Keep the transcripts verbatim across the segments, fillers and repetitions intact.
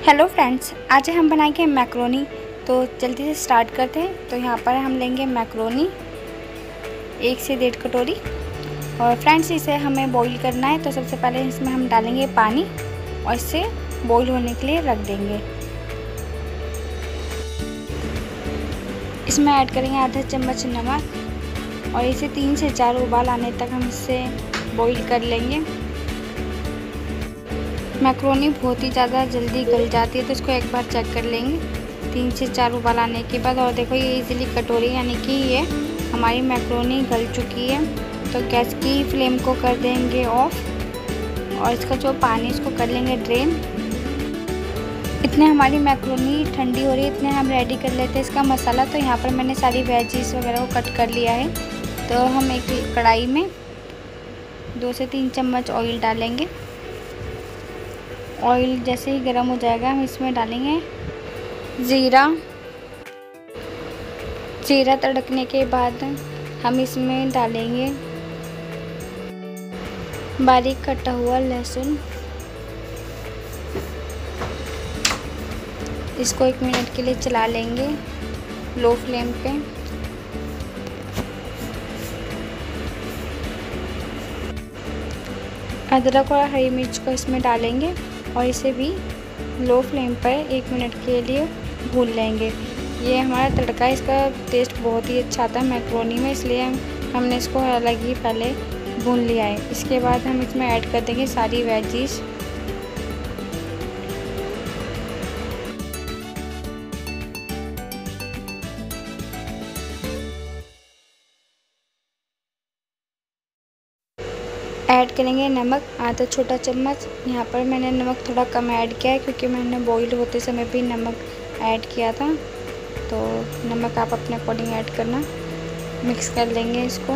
Hello friends, आज हम बनाएंगे मैक्रोनी। तो जल्दी से स्टार्ट करते हैं। तो यहाँ पर हम लेंगे मैक्रोनी एक से डेढ़ कटोरी। और फ्रेंड्स इसे हमें बॉईल करना है। तो सबसे पहले इसमें हम डालेंगे पानी और इसे बॉईल होने के लिए रख देंगे। इसमें ऐड करेंगे आधा चम्मच नमक और इसे तीन से चार उबाल आने तक हम इसे बॉईल कर लेंगे। मैक्रोनी बहुत ही ज़्यादा जल्दी गल जाती है, तो इसको एक बार चेक कर लेंगे तीन से चार उबाल आने के बाद। और देखो ये इजीली कटोरी यानी कि ये हमारी मैक्रोनी गल चुकी है। तो गैस की फ्लेम को कर देंगे ऑफ और इसका जो पानी इसको कर लेंगे ड्रेन। इतने हमारी मैक्रोनी ठंडी हो रही है, इतने हम रेडी कर लेते हैं इसका मसाला। तो यहाँ पर मैंने सारी वेजीज वगैरह को कट कर लिया है। तो हम एक कढ़ाई में दो से तीन चम्मच ऑयल डालेंगे। ऑयल जैसे ही गर्म हो जाएगा हम इसमें डालेंगे ज़ीरा। ज़ीरा तड़कने के बाद हम इसमें डालेंगे बारीक कटा हुआ लहसुन। इसको एक मिनट के लिए चला लेंगे लो फ्लेम पे। अदरक और हरी मिर्च को इसमें डालेंगे और इसे भी लो फ्लेम पर एक मिनट के लिए भून लेंगे। ये हमारा तड़का, इसका टेस्ट बहुत ही अच्छा आता है मैक्रोनी में, इसलिए हम हमने इसको अलग ही पहले भून लिया है। इसके बाद हम इसमें ऐड कर देंगे सारी वेजीज। ऐड करेंगे नमक आधा छोटा चम्मच। यहाँ पर मैंने नमक थोड़ा कम ऐड किया है क्योंकि मैंने बॉईल होते समय भी नमक ऐड किया था। तो नमक आप अपने अकॉर्डिंग ऐड करना। मिक्स कर लेंगे इसको।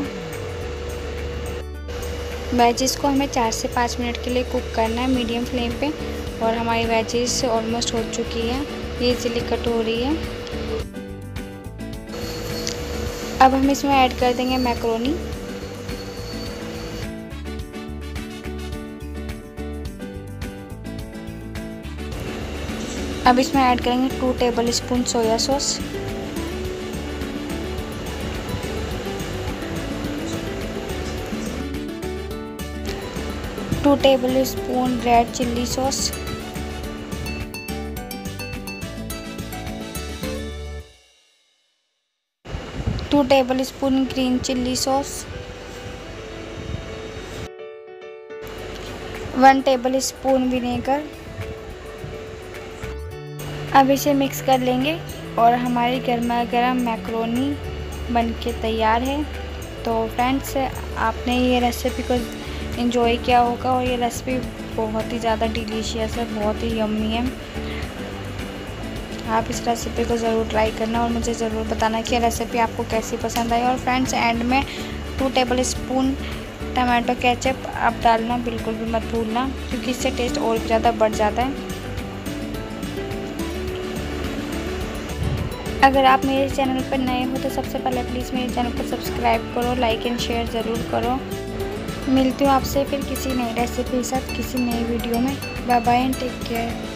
वेजिस को हमें चार से पाँच मिनट के लिए कुक करना है मीडियम फ्लेम पे। और हमारी वेजिस ऑलमोस्ट हो चुकी है, ये इजीली कट हो रही है। अब हम इसमें ऐड कर देंगे मैक्रोनी। अब इसमें ऐड करेंगे two tablespoon soya sauce. Two tablespoon red chilli sauce. Two tablespoon green chilli sauce. One tablespoon vinegar. अब इसे मिक्स कर लेंगे और हमारी गर्मा गर्म मैक्रोनी बनके तैयार है। तो फ्रेंड्स आपने ये रेसिपी को एंजॉय किया होगा और ये रेसिपी बहुत ही ज़्यादा डिलीशियस है, बहुत ही यम्मी है। आप इस रेसिपी को ज़रूर ट्राई करना और मुझे ज़रूर बताना कि रेसिपी आपको कैसी पसंद आई। और फ्रेंड्स एंड में two tablespoon tomato ketchup आप डालना बिल्कुल भी मत भूलना, क्योंकि इससे टेस्ट और भी ज़्यादा बढ़ जाता है। अगर आप मेरे चैनल पर नए हो तो सबसे पहले प्लीज़ मेरे चैनल को सब्सक्राइब करो, लाइक एंड शेयर ज़रूर करो। मिलती हूँ आपसे फिर किसी नई रेसिपी के साथ किसी नई वीडियो में। Bye bye and take care.